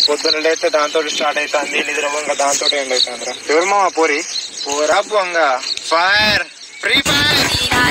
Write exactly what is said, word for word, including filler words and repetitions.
పొద్దున లేస్తే దాంతో స్టార్ట్ అవుతుంది, నిద్రపోగా దాంతో ఎండ్ అవుతుంది రా. ఎవరు మామ పోరి? పోరా పొంగ ఫైర్ ఫ్రీ ఫైర్